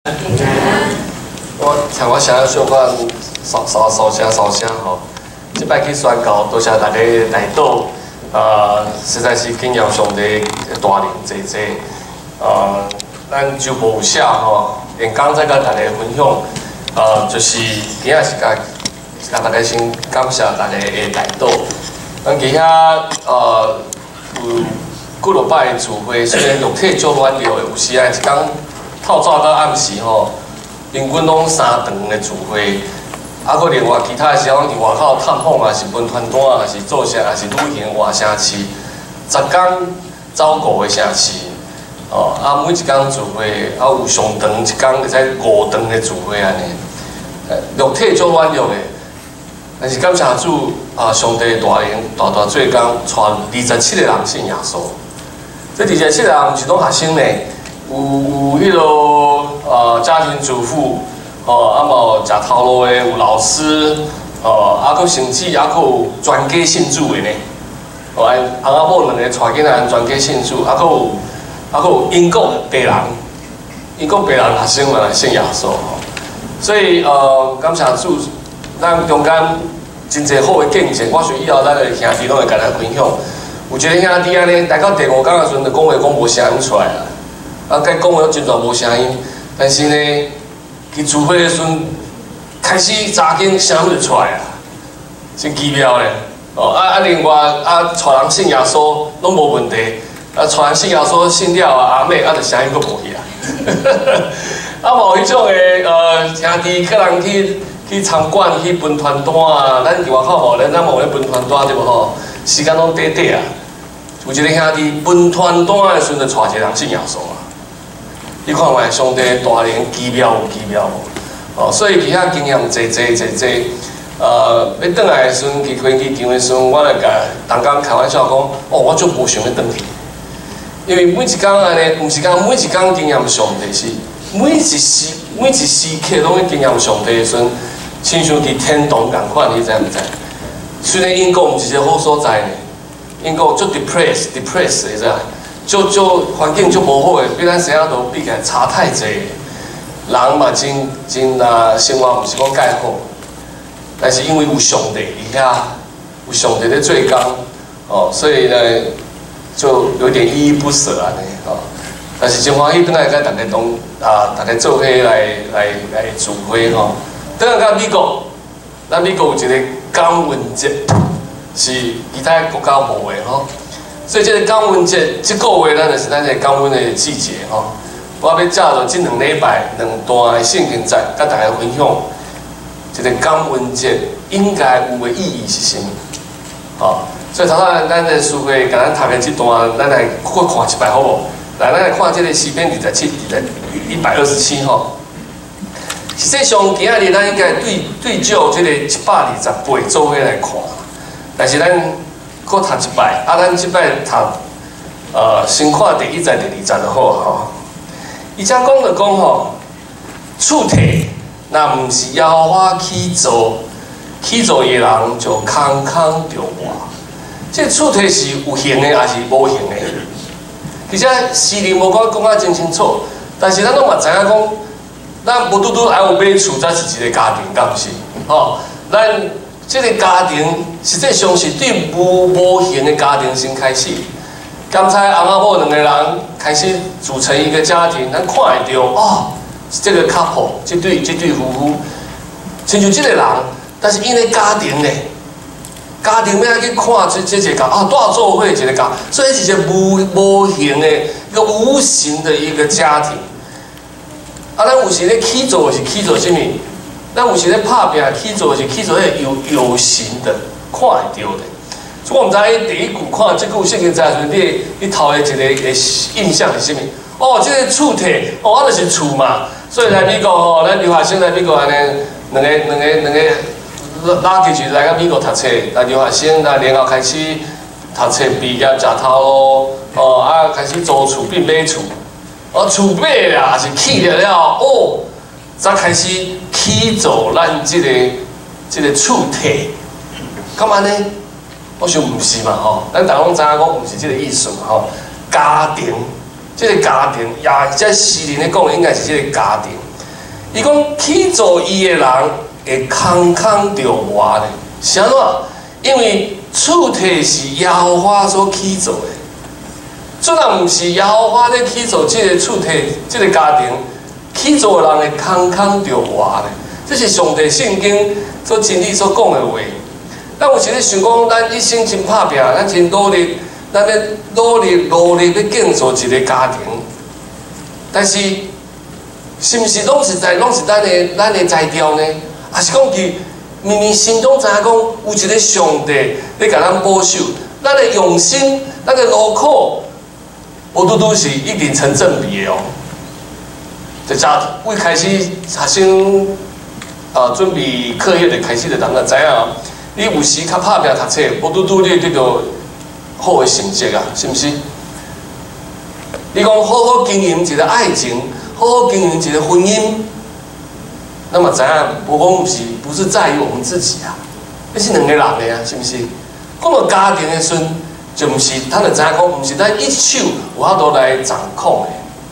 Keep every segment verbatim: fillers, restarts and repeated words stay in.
我像我想要小可烧烧烧声烧声吼，即摆去宣告，多谢大家来到，呃，实在是敬仰上帝大能济济，呃，咱就无有写吼，连刚才甲大家分享，呃，就是今仔是甲甲大家先感谢大家的来到，咱今遐呃有几落摆的聚会，虽然肉体足软弱的，有时啊一天。 透早到暗时吼，平均拢三场的聚会，啊，搁另外其他的时候伫外口探访啊，是分团单啊，是做啥，啊是旅行外城市，十天走五个城市，哦，啊，每一天聚会，啊有上长一天，会使五场的聚会安尼，肉体足软弱的，但是感谢主啊，上帝大能大大做工，传二十七个人信耶稣，这二十七个人毋是拢学生呢。 有有迄落呃家庭主妇，哦，啊无食头路的有老师，哦，啊佫甚至啊佫有全家信主的呢，哦，安翁仔某两个带囡仔全家信主，啊佫有啊佫有英国白人，英国白人学生嘛来信耶稣吼，所以呃感谢主，咱中间真侪好的见证，我想以后咱的兄弟拢会甲咱分享。有一个兄弟安尼，来到第五天的时阵，就讲话讲无声音出来啦。 啊，该讲话真全无声音，但是呢，去聚会的时阵，开始查经声音就出来啊，真奇妙咧。哦，啊啊，另外啊，带人信耶稣拢无问题，啊，带人信耶稣信了啊，阿妹啊，就声音佫无去啊。啊，无迄种诶，呃，兄弟可能去去参观去分传单啊，咱伫外口无咧，咱无咧分传单对无吼，时间拢短短啊。有一个兄弟分传单的时阵，就带一个人信耶稣啊。 你看卖上帝大能奇妙有奇妙无？哦，所以其他经验济济济济，呃，要转来的时阵，去飞机场的时阵，我来甲同工开玩笑讲，哦，我就无想要转去，因为每一工安尼，毋是讲每一工经验上帝是每一时每一时刻拢去经验上帝的时阵，亲像伫天堂共款，你知毋知？虽然英国毋是一个好所在呢，英国足 depress depress 你知影？ 就就环境就无好诶，比咱西雅图比起来差太济。人嘛真真啊，生活毋是讲介好，但是因为有上帝伫遐，有上帝咧做工，哦，所以呢就有点依依不舍安尼哦。但是真欢喜，转来甲大家同啊，大家做伙来来来聚会吼。转来到美国，咱美国有一个感恩节，是其他国家无诶吼。 所以这个感恩节，这个月咱就是咱个感恩的季节吼。我要借着这两礼拜两段的圣经节，甲大家分享，这个感恩节应该有的意义是啥物？哦，所以头头咱的书会甲咱读的这段，咱来搁看一摆好无？来，咱来看这个诗篇二十七、一百二十七吼。实际上，今仔日咱应该对对照这个一百二十八做伙来看，但是咱。 搁读一摆，啊，咱即摆读，呃，先看第一节、第二节就好吼。伊遮讲就讲吼，厝体若毋是耶和华起造，起造的人就空空着活。这厝体是有形的，还是无形的？其实诗人无讲讲啊真清楚，但是咱拢嘛知影讲，咱无拄拄爱有买厝，才是一个家庭，敢毋是？吼，咱。 这个家庭实际上是对无无形的家庭先开始。刚才翁仔某两个人开始组成一个家庭，咱看会到哦，这个 couple 这对这对夫妇，亲像这个人，但是因为家庭呢，家庭要去看这这一个啊，多少做伙一个家，所以是一个无无形的一个无形的一个家庭。啊，咱有时咧起造是起造什么？ 咱有时咧拍拼起做是起做迄有有形的，看会到的。所以我毋知影第一句看即句圣经在时阵，你你头的一个个印象是啥物？哦，即、這个厝体，哦，啊就是厝嘛。所以来美国吼，咱留学生来美国安尼，两个两个两个拉起就来到美国读册，来留学生来然后开始读册毕业食头路，哦啊开始租厝变买厝，哦厝买啦，是起了了哦。 才开始起造咱即、這个即、這个厝体，咁安尼，我想毋是嘛吼，咱大家拢知影讲毋是即个意思嘛吼。家庭，即、這个家庭，也即诗人咧讲的应该是即个家庭。 伊讲起造伊的人会空空着活呢，是安怎？因为厝体是耶和华所起造的，虽然毋是耶和华咧起造即个厝体、即个家庭，起造的人会空空着活呢。这是上帝圣经所真理所讲的话。咱有时咧想讲，咱一生真打拼，咱真努力，咱要努力努力要建造一个家庭，但是是毋是拢是在拢是咱的咱的材料呢？还是讲伊明明心中知影讲有一个上帝咧甲咱保守，咱的用心，咱的劳苦，无拄拄是一定成正比的哦。就家为开始学生啊、呃、准备课业的开始，就人就知影，你有时较打拼读册，无拄拄你得到好的成绩啊，是毋是？你讲好好经营一个爱情，好好经营一个婚姻，那么知影无讲是不是在于我们自己啊？那是两个人的啊，是毋是？讲到家庭的时阵，就毋是，咱就知影讲，毋是咱一手有法度来掌控的。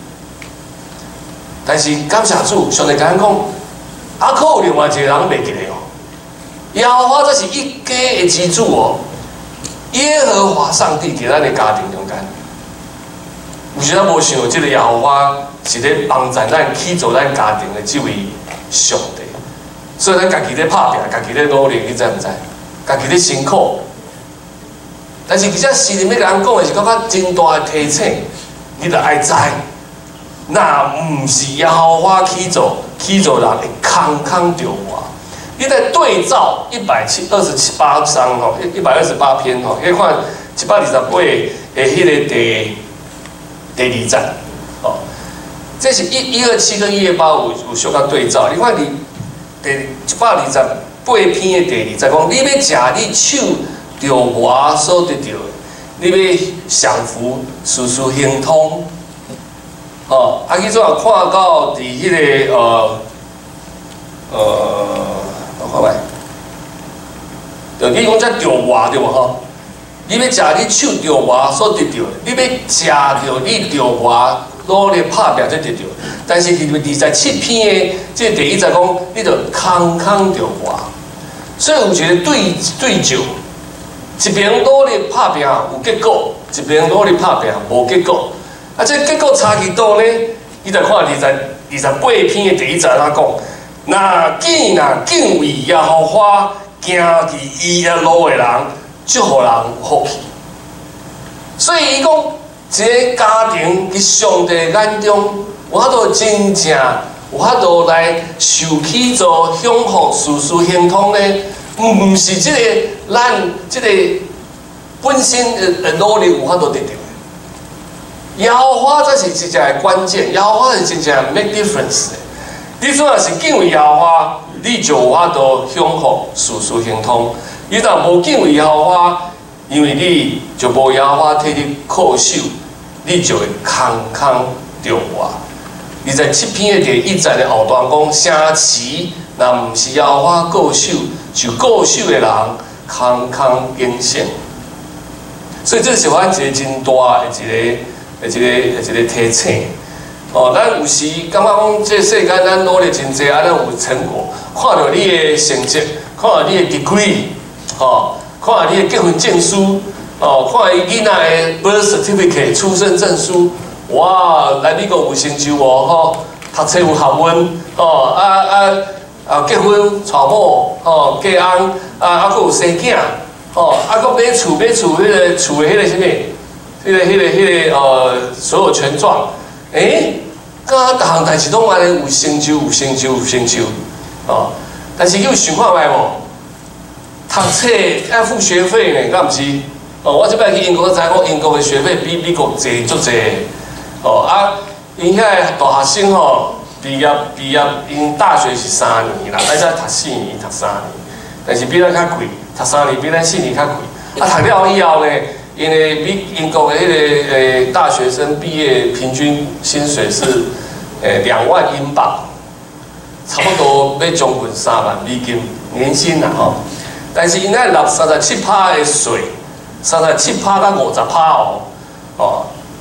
但是感谢主，上帝甲咱讲，还可有另外一个人袂记得哦。耶和华这是一家的之主哦，耶和华上帝伫咱的家庭中间。有时咱无想到，即个耶和华是咧帮助咱起造咱家庭的即位上帝，所以咱家己咧打拼，家己咧努力，你知毋知？家己咧辛苦。但是其实诗人要甲咱讲的是感觉真大的提醒，你着爱知。那毋是耶和华起造，起造人会空空着活。你在对照一百七二十七八章吼，一百二十八篇吼，你看一百二十八的迄个第第二节，哦，这是一一二七跟一二八有有小可对照。你看你第一百二十八篇的第二节讲，你要食你手着我所得到的，你要享福，事事亨通。哦，啊，去怎啊看到伫迄、那个呃呃，我看卖，就你讲遮着我对无吼？你要食你手着我所得到的，你要食着你着我努力打拼才得到。但是伫二十七篇的即第一节讲，你着空空着我，所以有一个对对照，一边努力打拼有结果，一边努力打拼无结果。啊，这结果差去倒呢？你来看二十二十八篇的第一节他讲，那既然敬畏耶和华，行伫伊的路的人，就互人有福气。所以伊讲，一个家庭伫上帝眼中，有法度真正有法度来受起造、享福、事事亨通呢？毋是即、这个咱即个本身的努力有法度得到。耶和华才是真正的关键，耶和华是真正 make difference 的。你主要是敬畏耶和华，你就有法度享福，事事亨通。你若无敬畏耶和华，因为你就无耶和华替你靠守，你就会空空着活。二十七篇的第一节的后段讲，城市若毋是耶和华固守，就固守的人空空应声。所以这是我一个真大的一个。一个一个提醒，哦，咱有时感觉讲，这世间咱努力真济，啊，咱有成果，看到你的成绩，看到你的 degree， 哦，看到你的结婚证书，哦，看到囡仔的 birth certificate 出生证书，哇，来美国有成就哦，吼，读册有学问，哦，啊啊啊，结婚娶某，哦，嫁翁，啊啊，佫有生囝，哦，啊，佫买厝买厝，迄个厝的迄个啥物？迄、那个、迄、那个、迄、那个呃，所有权状，诶、欸，甲逐项代志拢安尼有成就、有成就、有成就，哦。但是有想看觅无？读册要付学费呢，敢毋是？哦，我即摆去英国，知影讲英国的学费比美国济足济。哦啊，因遐大学生吼，毕业毕业，因大学是三年啦，咱遮读四年、读三年，但是比咱较贵，读三年比咱四年较贵。啊，读了以后呢？因为美英国的迄个诶大学生毕业平均薪水是诶两万英镑，差不多要将近三万美金年薪啦吼。但是因遐纳三十七趴的税，三十七趴到五十趴哦，哦啊，所以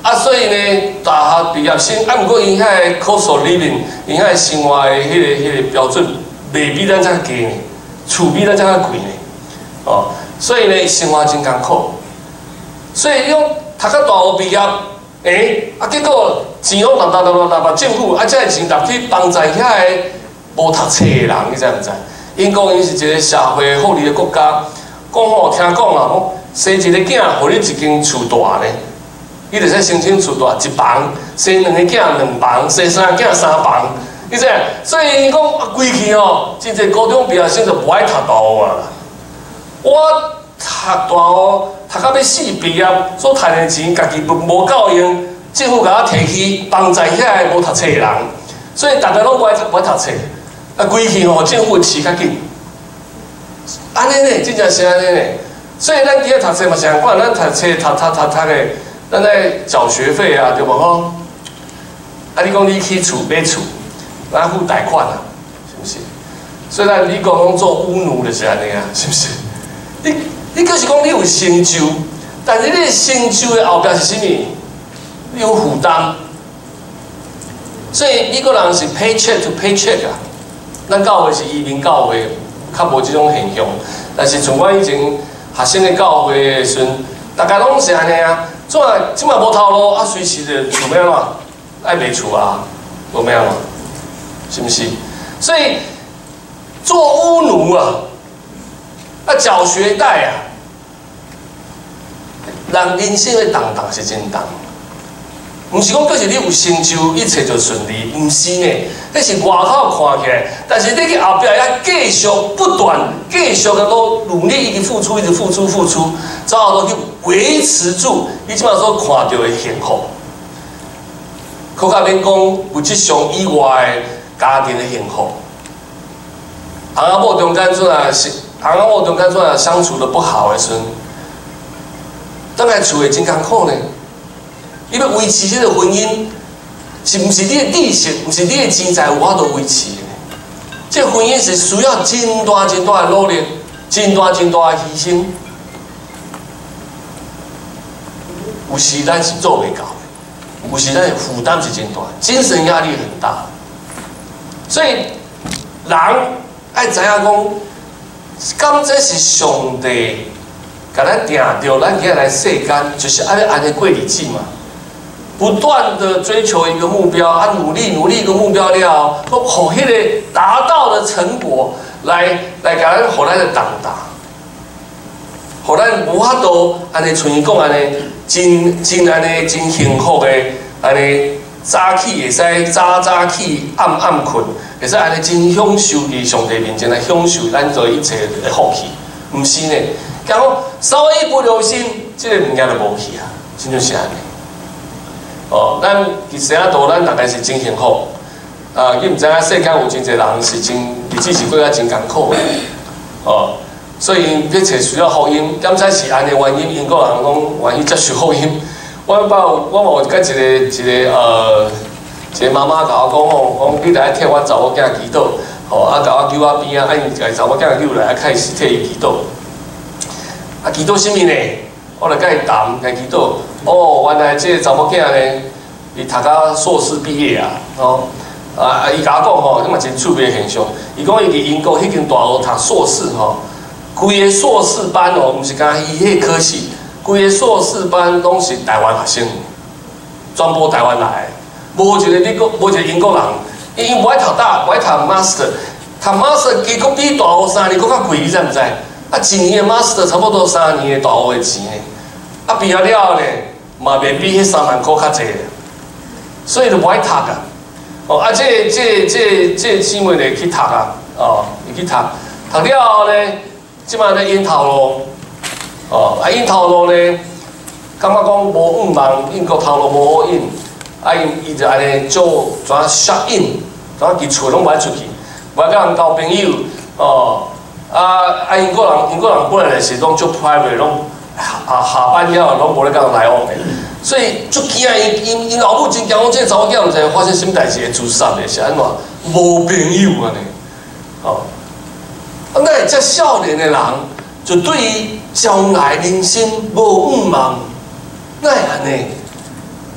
呢，大学毕业生，啊，毋过因遐 cost of living， 因遐生活的迄、那个迄、那个标准，袂比咱遮低呢，厝比咱遮贵呢，哦，所以呢，生活真艰苦。所以用读到大学毕业，诶、欸，啊，结果钱拢拿拿拿拿拿政府，啊，这个钱拿去帮助遐个无读册的人，你知毋知？因讲因是一个社会福利的国家，讲吼，听讲啦，讲生一个囝，互你一间厝大呢。伊就使申请厝大一房，生两个囝两房，生三个囝三房，你知？所以伊讲啊，规气吼，真侪高中毕业生就不爱读大学啊。我读大学，读到要死毕业，所赚的钱，家己无够用，政府甲我摕去帮助遐个无读册的人，所以大家拢不爱读不爱读册，啊，规气吼，政府饲较紧。安尼呢，真正是安尼呢。所以咱今日读册嘛是共款，咱读册读读读读的。咱在缴学费啊，对无吼？啊，你讲你去厝买厝，咱付贷款啊，是不是？虽然你讲讲做乌奴就是安尼啊，是不是？你你就是讲你有成就，但是你的成就的后壁是啥物？你有负担。所以美国人是 paycheck to paycheck 啊，咱教会是移民教会，较无即种现象。但是像我以前学生的教会的时阵，大家拢是安尼啊。怎啊？即摆无头路，啊，随时就厝要安怎？爱卖厝啊，无咩啊嘛，是不是？所以做乌奴啊，啊缴学贷啊，人人生的动荡是真重。毋是讲就是你有成就，一切就顺利，毋是呢。迄是外口看起来，但是你去后壁要继续不断、继续的都努力，一直付出，一直付出、付出，最后都去维持住你即摆所看到的幸福。可较免讲物质上以外的家庭的幸福。翁仔某中间阵啊，是翁仔某中间阵啊相处的不好的时阵，当然厝会真艰苦呢。因为维持这个婚姻，是毋是你的知识，毋是你的钱财有法度维持的？这个婚姻是需要真大真大的努力，真大真大的牺牲。有时咱是做袂到的，有时咱的负担是真大，精神压力很大。所以人爱知影讲，敢这是上帝甲咱定着，咱今日来世间，就是爱安尼过日子嘛。不断的追求一个目标，啊，努力努力一个目标了，都互迄个达到的成果来来甲咱互咱的重大，互咱无法度安尼像伊讲安尼，真真安尼真幸福的安尼，早起会使早早起，暗暗困，会使安尼真享受伫上帝面前来享受咱做一切的福气，毋是呢？讲稍微一不留心，这个物件就无去啊，真就是安尼。哦，咱其实啊，多咱大概是真幸福，啊，伊毋知影世间有真侪人是真日子是过啊真艰苦的，哦，所以彼找需要福音，检采是安尼原因，因个人讲愿意接受福音。我捌我嘛有甲一个一个呃一个妈妈甲我讲吼，讲你来替我查某囝祈祷，吼，啊甲我叫我边啊，啊伊甲查某囝叫来，啊开始替伊祈祷，啊祈祷啥物呢？我来甲伊谈，甲伊祈祷。哦，原来这个查某囝呢，伊读到硕士毕业啊，哦，啊，伊甲我讲吼，迄嘛真趣味的现象。伊讲伊伫英国迄间大学读硕士吼，规个硕士班哦，毋是讲伊迄科系，规个硕士班拢是台湾学生，全部台湾来的，无一个美国，无一个英国人，因伊无爱读大，无爱读 master， 读 master 结果比大学三年搁较贵，你知毋知？啊，一年的 master 差不多三年的大学的钱呢。啊，毕业了后呢，嘛袂比迄三万块较济，所以就无爱读啊。哦，啊，这这这这姊妹呢去读啊，哦，伊去读，读了后呢，即摆咧引头路，哦，啊引头路呢，感觉讲无五万，英国头路无好引，啊伊伊就安尼做怎shut in，怎伫厝拢无爱出去，无爱甲人交朋友，哦，啊啊英国人英国人本来是拢做 private 拢。啊，下班了拢无咧甲人来往的，所以足惊因因因老母真惊讲，这个查某囝毋知发生什么代志会自杀的，是安怎？无朋友安尼，哦，啊，那这少年的人就对于将来人生无五望，那安尼，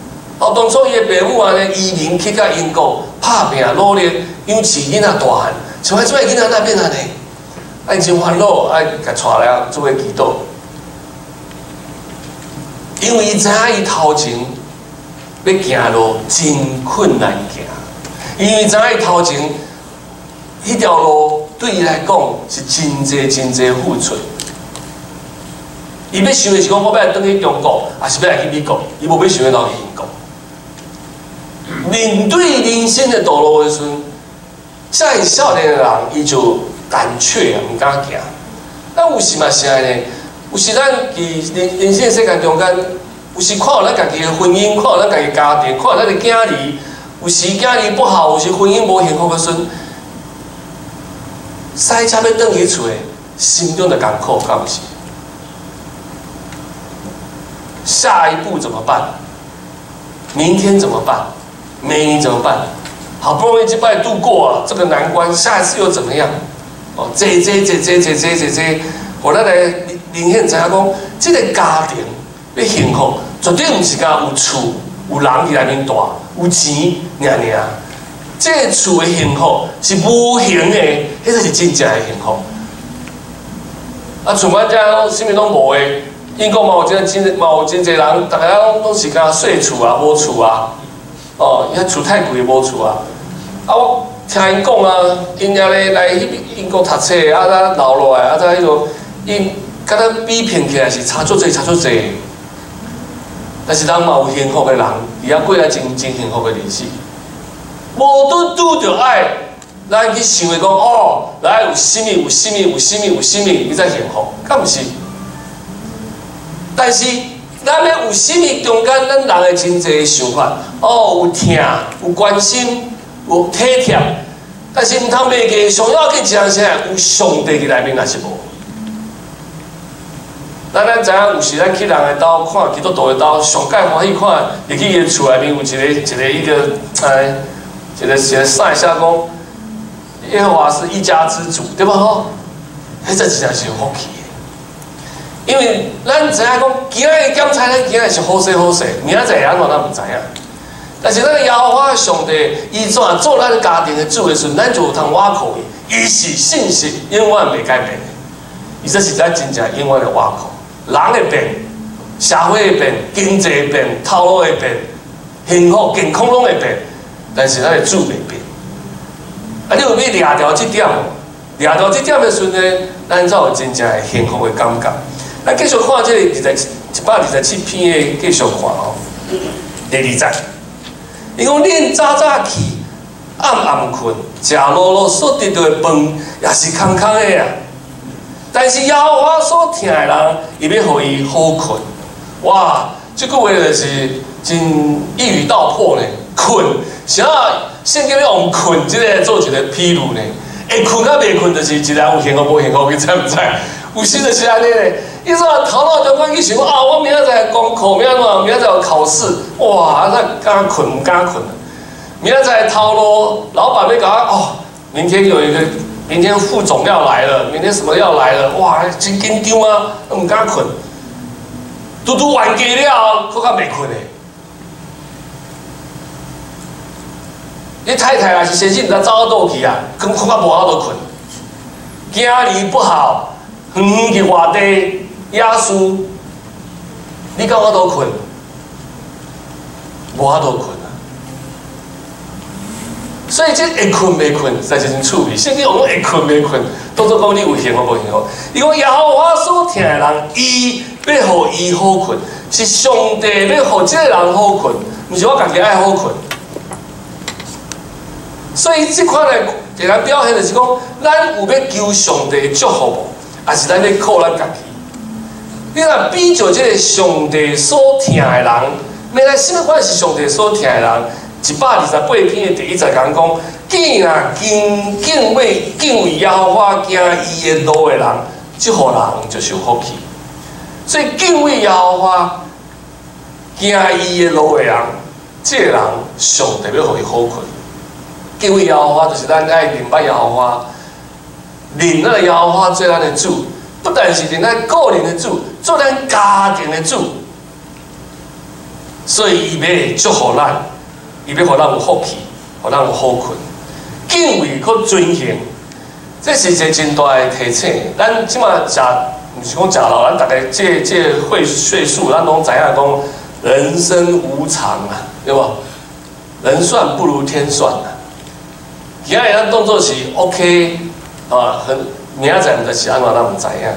哦，当初伊的父母安尼移民去到英国打拼努力，养饲囡仔大汉，像迄做囡仔哪变安尼？啊，真烦恼，啊，甲带来做个祈祷。因为伊知影伊头前要行路真困难行，因为知影伊头前迄条路对伊来讲是真济真济付出。伊要想的是讲，我要转去中国，还是要来去美国？伊无要想要留去英国。面对人生的道路的时阵，遮少年的人，伊就胆怯啊，唔敢行。咱有时嘛是安尼，有时咱伫人人生世界中间，有时看到咱家己的婚姻，看到咱家己家庭，看到咱的囝儿，有时囝儿不好，有时婚姻无幸福的时阵，塞车要转去厝的，心中的艰苦，敢毋是？下一步怎么办？明天怎么办？明年怎么办？好不容易这摆度过了这个难关，下一次又怎么样？哦，这这这这这这这这，我咱来明显知影讲，这个家庭要幸福，绝对唔是讲有厝有人伫内面住，有钱尔尔。这个厝的幸福是无形的，迄才是真正的幸福。啊，像阮遮啥物拢无的。英国嘛有真真嘛有真侪人，大家拢是讲睡厝啊，无厝啊，哦，遐厝太贵，无厝啊。啊，我听因讲啊，因遐咧来迄英国读册，啊，咱留落来，啊，再迄个，因甲咱比拼起来是差足侪，差足侪。但是咱嘛有幸福的人，而遐过来真真幸福的日子。无拄拄着爱，咱去想的讲哦，来有啥物有啥物有啥物有啥物，你才幸福，敢毋是？但是，咱要有啥物中间，咱人的真济想法，哦，有疼，有关心，有体贴，但是毋通袂记上要紧一项啥，有上帝伫内面也是无。咱咱知影，有时咱去人的兜看，基督徒的兜，上介欢喜看，入去伊的厝内面有一个一个一个，哎，一个一个晒写讲，耶和华是一家之主，对吧？吼，迄真真正是有福气。因为咱知影讲，今仔日检查咱今仔日是好势好势，明仔载会安怎咱毋知影。但是咱耶和华上帝，伊怎做咱家庭的主的时阵，咱就有通挖口伊，伊是信息永远袂改变的。伊这是咱真正永远的挖口。人会变，社会会变，经济会变，头路会变，幸福健康拢会变，但是咱的主袂变。啊，你有要抓牢这点，抓牢这点的时阵呢，咱才有真正的幸福的感觉。咱继续看这个二十一百二十七篇的继续看吼，第二节，伊讲恁早早起，暗暗困，食落落所得到的饭也是空空的啊。但是耶和华所疼的人，伊要互伊好困。哇，这句话就是真一语道破呢。困，啥圣经要用困这个做一个譬如呢？会困甲袂困，就是一人有幸福无幸福，你知唔知？有时就是安尼咧。伊说头脑中间去想啊，我明仔载功课，明仔载明仔载有考试，哇，那敢困唔敢困啊？明仔载头路，老板要搞哦，明天有一个，明天副总要来了，明天什么要来了，哇，真紧张啊，唔敢困。拄拄完家了，佫较袂困诶。你太太也是先生，毋知走到倒去啊，佫佫较无法度困。囝儿不好，远远去外地。亚述，你敢我都困，无法度困啊！所以这会困袂困，实在是真趣味。圣经讲会困袂困，当作讲你有幸福无幸福。伊讲耶和华所疼的人，伊要互伊好困，是上帝要互这个人好困，毋是我家己爱好困。所以这款的给咱表现就是讲，咱有要求上帝祝福无，还是咱要靠咱家己？你若比照这个上帝所疼的人，要来什么款是上帝所疼的人？一百二十八篇的第一节讲讲，既然敬敬畏敬畏耶和华惊伊的路的人，这户人就是有福气。所以敬畏耶和华惊伊的路的人，这个人上帝要互伊好困。敬畏耶和华就是咱爱明白耶和华，认咱耶和华做咱的主。不但是咱个人的主，做咱家庭的主， 所以伊要祝福咱，伊要互咱有福气，互咱有好困。敬畏佮尊敬，这是一个真大的提醒。咱即马食，毋是讲食老，咱大家这这会岁数，咱拢知影讲人生无常啊，对无？人算不如天算啊。今仔日咱当作是 OK 啊，很明仔载毋知是安怎，咱毋知影。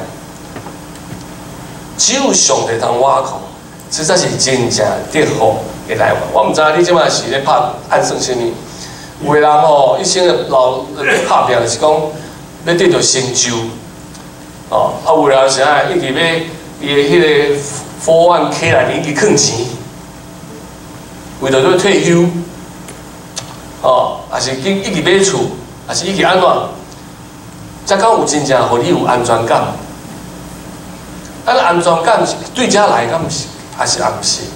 只有上帝通挖苦，这才是真正得福的来源。我毋知影你即马是咧拍暗算啥物？有个人吼，一生老拍拼就是讲要得到成就，哦，啊有人是啊，一直要伊的迄个four one k 内面一直囥钱，为着要退休，哦，还是一一直买厝，还是一直安怎？才讲有真正互你有安全感。咱安全感是对遮来，敢毋是？还是也毋是？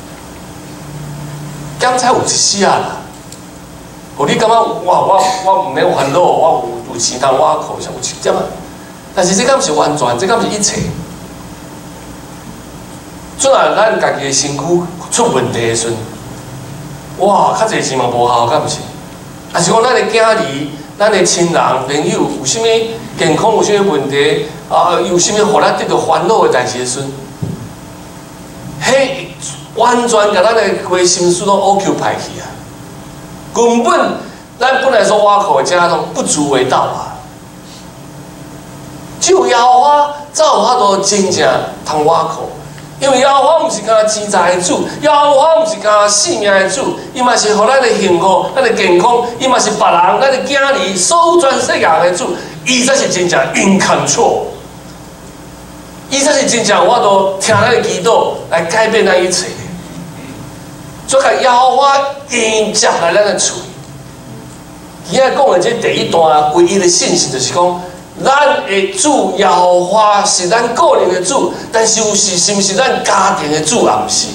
刚才有一丝啊啦。互你感觉哇，我我毋免烦恼，我有有钱通挖苦，上有一点啊。但是这敢毋是完全，这敢毋是一切。准啊，咱家己的身躯出问题的时阵，哇，较侪钱嘛无效，敢毋是？啊是讲咱的囝儿、咱的亲人、朋友有啥物健康有啥物问题，啊，有啥物互咱得到烦恼的代志的时阵，迄完全甲咱的规心思拢 occupy 去啊。根本，咱本来说挖苦的家拢不足为道啊！只有耶和华才有法度真正通挖苦，因为耶和华毋是干钱财的主，耶和华毋是干性命的主，伊嘛是互咱的幸福、咱的健康，伊嘛是别人、咱的囝儿所有全世界的主，伊才是真正 in control， 伊才是真正有法度听咱的祈祷来改变咱一切。所以讲耶和华应接来咱的厝。今仔讲的这第一段唯一的信息，就是讲，咱的主耶和华是咱个人的主，但是有是是毋是咱家庭的主，也毋是。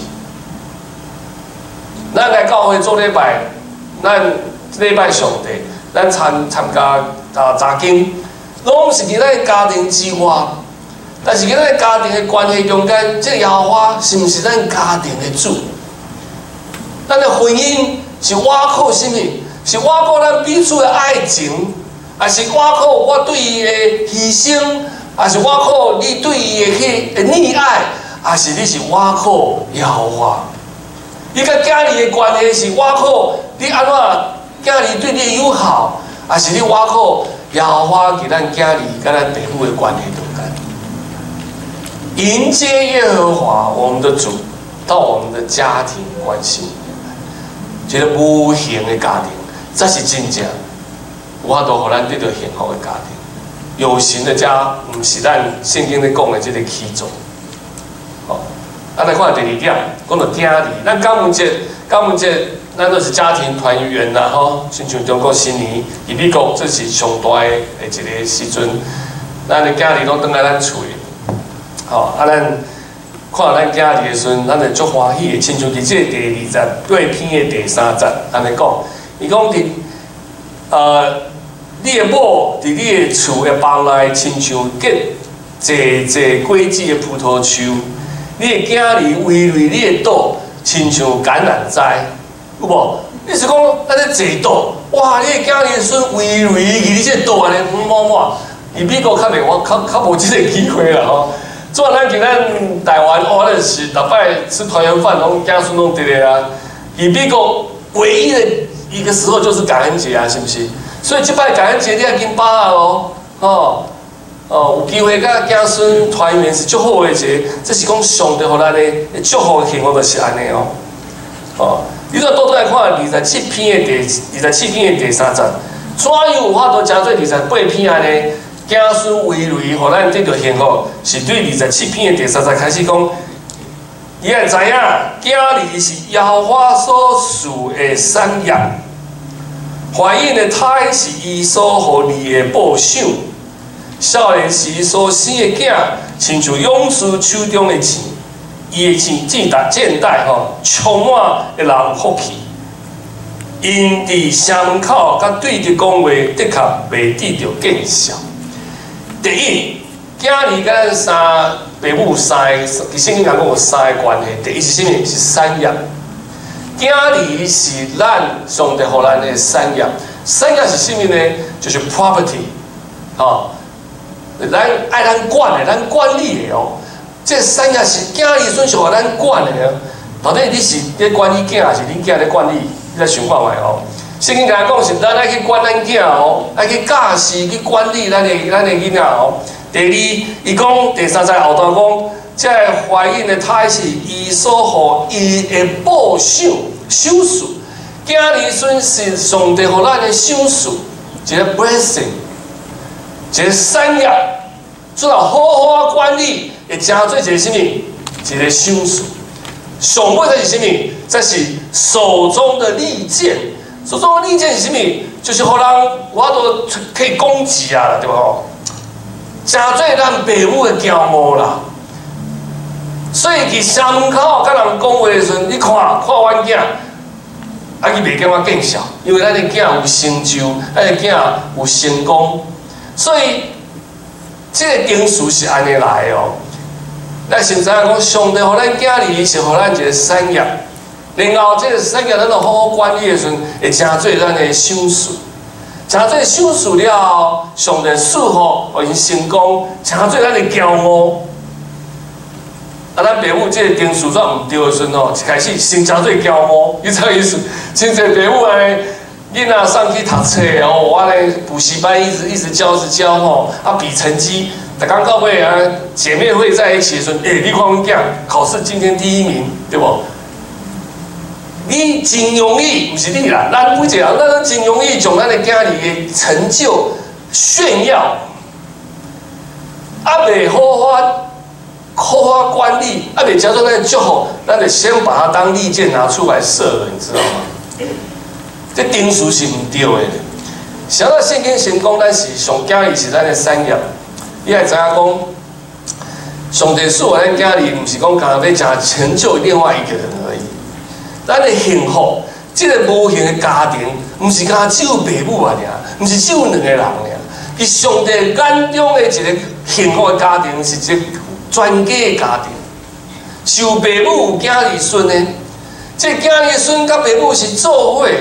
咱来教会做礼拜，咱礼拜上帝，咱参参加啊查经，拢是伫咱的家庭之外。但是伫咱家庭的关系中间，这耶和华是毋是咱家庭的主？咱的婚姻是挖苦什么？是挖苦咱彼此的爱情，还是挖苦我对伊的牺牲，还是挖苦你对伊的迄溺爱，还是你是挖苦耶和华？你甲囝儿的关系是挖苦你安怎？囝儿对你友好，还是你挖苦耶和华给咱囝儿甲咱父母的关系中间？迎接耶和华我们的主到我们的家庭关系。一个无形的家庭，才是真正有法度互咱得到幸福的家庭。有形的家，毋是咱圣经咧讲的这个起宗。好，咱来看第二点，讲到囝儿。咱感恩节，感恩节，咱都是家庭团圆啦，吼。亲像中国新年，伫美国这是上大的一个时阵，咱的囝儿拢倒来咱厝里。好，啊咱。看咱囝儿的时阵，咱就足欢喜的，亲像伫这第二十八篇的第三节，安尼讲，伊讲伫呃，你的某伫你的厝的房内，亲像结济济果子的葡萄树；你的囝儿围绕你的岛，亲像橄榄栽，有无？你是讲咱咧坐岛，哇！你的囝儿孙围绕伊你这岛安尼满满，伫美国较袂，我较较无即个机会啦吼。做咱今咱台湾，哦，咱是逐摆吃团圆饭，拢囝孙拢伫咧啊。以美国唯一的一个时候就是感恩节啊，是不是？所以即摆感恩节你要紧把握咯，哦哦，有机会甲囝孙团圆是足好的一个，这是讲上帝互咱的祝福的幸福就是安尼哦。哦，你若倒转来看二十七篇的第二十七篇的第三节，怎样有法度诚做二十八篇安尼？囝孙围绕，互咱得到幸福，是对二十七篇的第三节开始讲，伊会知影囝儿是耶和华所赐的产业，怀孕的胎是伊所互你的报赏，少年时所生的囝，亲像勇士手中的钱，伊的钱见达见带吼，充满的人福气。因伫城门口甲对着讲话，的确袂得到见效。第一， 囝儿甲咱三父母三个，伫圣经讲讲有三个关系。第一是啥物？是产业。囝儿是咱上帝互咱的产业。产业是啥物呢？就是 property， 吼、哦，咱爱咱管的，咱管理的哦。这产业是囝儿孙是互咱管的哦。到底你是咧管理囝，还是恁囝咧管理？你来想看卖哦。圣经甲讲是咱爱去管咱囝哦，爱去教示去管理咱的咱的囡仔哦。第二，伊讲第三节后段讲，这怀孕的胎是伊所互伊的报赏赏赐，囝儿孙是上帝互咱的赏赐，一个 blessing， 一个产业，做到好好啊管理，会成做一个什么？一个赏赐。上尾才是什么？这是手中的利剑。手中的利剑是什么？就是互人我都可以攻击啊，对吧？吼，真做咱父母的骄傲啦。所以伫城门口甲人讲话的时阵，你看看阮囝，啊，伊袂感觉见笑，因为咱的囝有成就，咱的囝有成功，所以这个定数是安尼来的哦。咱先知影讲，上帝互咱囝儿是互咱一个产业，然后这个产业咱要好好管理的时阵，会成做咱的赏赐。成做赏赐了后，上帝赐福，互因成功，成做咱的骄傲。啊，咱父母这个定数煞毋对的时阵吼，一开始先成做骄傲，你知影意思？真侪父母安尼，囡仔送去读册哦，我咧补习班一直一直教，一直教吼，啊比成绩。逐工到尾啊，姐妹会在一起的时候，哎、欸，你看阮囝考试今天第一名，对不？你真容易，不是你啦，咱每一个人，咱真容易将咱的囝儿的成就炫耀，啊，袂好法好法管理，啊，袂叫做咱祝福，咱得先把它当利剑拿出来射了，你知道吗？这定数是唔对的。想到圣经先讲，咱是上囝儿是咱的产业。你也知影讲，上帝赐予咱囝儿，毋是讲干要成成就另外一个人而已。咱的幸福，这个无形的家庭，毋是干只有父母啊尔，毋是只有两个人尔。伫上帝眼中的一个幸福的家庭，是一个全家的家庭，是有父母有囝儿孙的。这囝儿孙甲父母是做伙。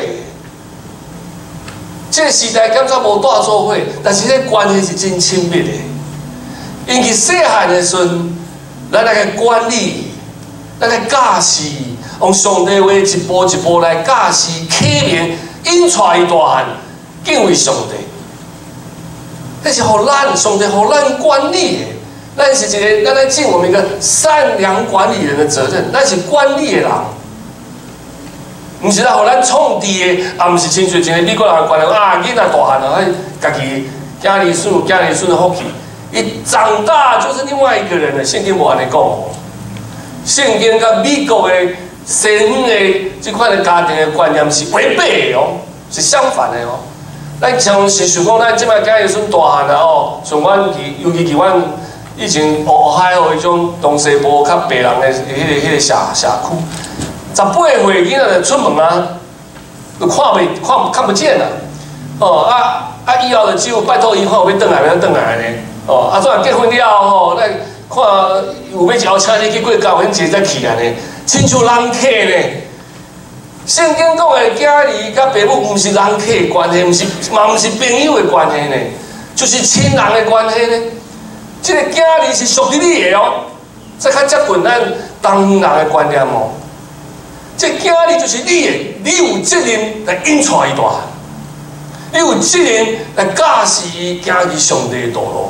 这个时代感觉无带做伙，但是这关系是真亲密的。因其细汉的时阵，咱来管理，咱来教示，用上帝话一步一步来教示、启明，引带伊大汉，敬畏上帝。这是互咱上帝互咱管理的，咱是一个，咱来尽我们一个善良管理人的责任，咱是管理的人。毋是啦，互咱创治的，也毋是亲像一个美国人管理啊，囡仔大汉啊，家己囝儿孙有囝儿孙的福气。伊长大就是另外一个人了。圣经无安尼讲哦。圣经甲美国的西方的这款的家庭的观念是违背的哦，是相反的哦。咱像是想讲，咱即摆囝儿孙大汉啊哦，像阮伫，尤其伫阮以前俄亥俄迄种东西部较白人的迄个迄个社社区，十八岁囡仔就出门啊，就看袂看看不见啦。哦啊啊以后就只有拜托伊看有要转来，要转来呢。哦，啊，做人结婚了后，咱看有要邀请你去过交婚节再去安尼，亲像人客呢。圣经讲的囝儿甲父母，毋是人客的关系，毋是嘛，毋是朋友的关系呢，就是亲人的关系呢。这个囝儿是属于你的哦，这较接近咱东方人的观念哦。这囝儿就是你的，你有责任来引带伊大汉，你有责任来教示伊行去上帝的道路。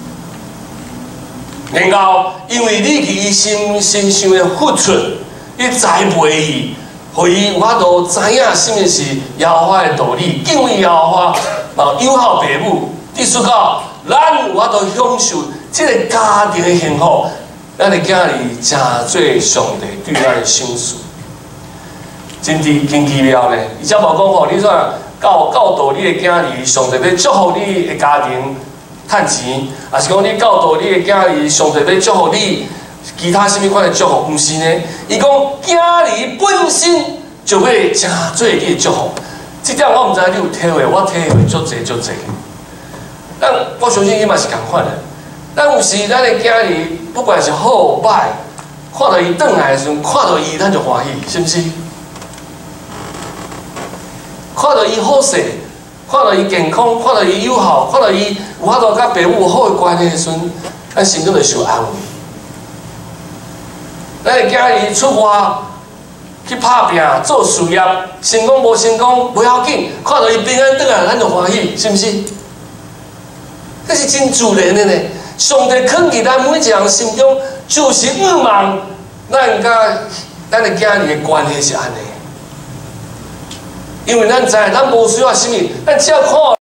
然后，因为你伫伊身身上的付出，你栽培伊，互伊有法度知影什么是耶和华的道理，敬畏耶和华，然后友好父母。意思讲，咱有法度享受这个家庭的幸福，咱的囝儿真做上帝对咱的赏赐。真奇真奇妙呢！伊则无讲吼，你说教教导你的囝儿，上帝要祝福你的家庭。趁钱，也是讲你教导你的囝儿，上帝要祝福你，其他什么款的祝福，毋是呢？伊讲囝儿本身就会真做你的祝福。这点我毋知你有体会，我体会足侪足侪。但我相信伊嘛是共款的。 咱有时咱的囝儿，不管是好歹，看到伊转来的时阵，看到伊咱就欢喜，是不是？看到伊好势，看到伊健康，看到伊友好，看到伊有法度甲爸母好的关系的时阵，咱心中就受安慰。咱的囝儿出外去打拼做事业，成功无成功不要紧，看到伊平安转来，咱就欢喜，是不是？这是真自然的呢。上帝放伫咱每一个人心中，就是希望咱甲咱的囝儿的关系是安尼。因为咱知，咱无需要什么，咱只要看。